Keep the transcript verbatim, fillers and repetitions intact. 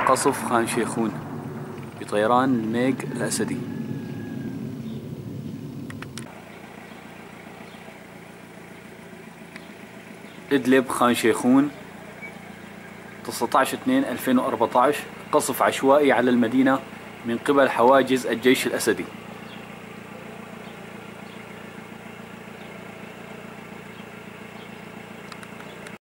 قصف خان شيخون بطيران الميج الأسدي. إدلب خان شيخون تسعة عشر اثنين ألفين وأربعة عشر، قصف عشوائي على المدينة من قبل حواجز الجيش الأسدي.